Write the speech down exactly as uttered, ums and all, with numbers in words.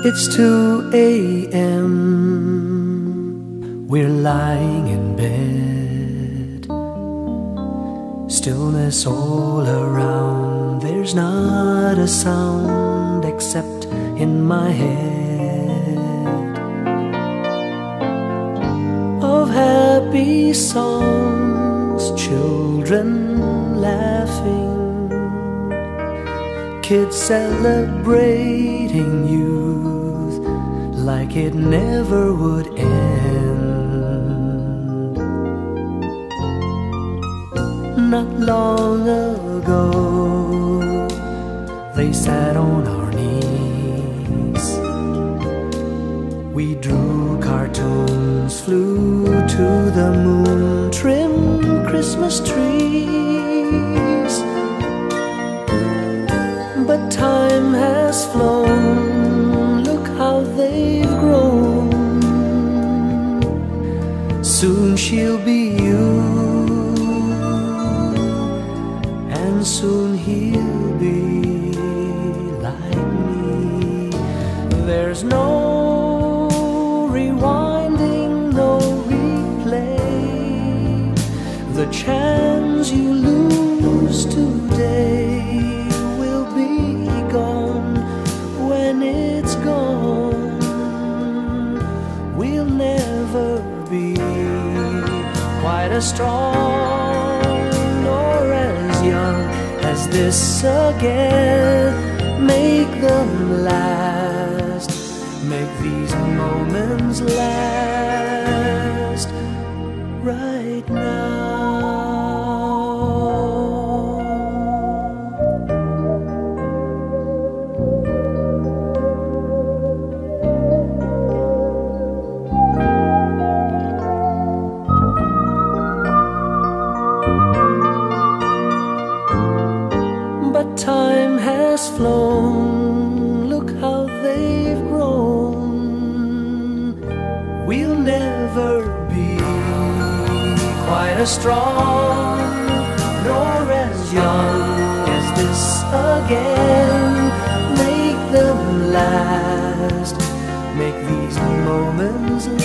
It's two a m We're lying in bed, stillness all around. There's not a sound except in my head of happy songs, children laughing, kids celebrating youth like it never would end. Not long ago, they sat on our knees. We drew cartoons, flew to the moon, trimmed Christmas trees. But time has flown, look how they've grown. Soon she'll be you, and soon he'll be like me. There's no rewinding, no replay. The chance you lose today will be gone when it's gone. We'll never be quite as strong or as young as this again. Make them last, make these moments last right now. But time has flown, look how they've grown. We'll never be quite as strong nor as young as this again. Make them last, make these moments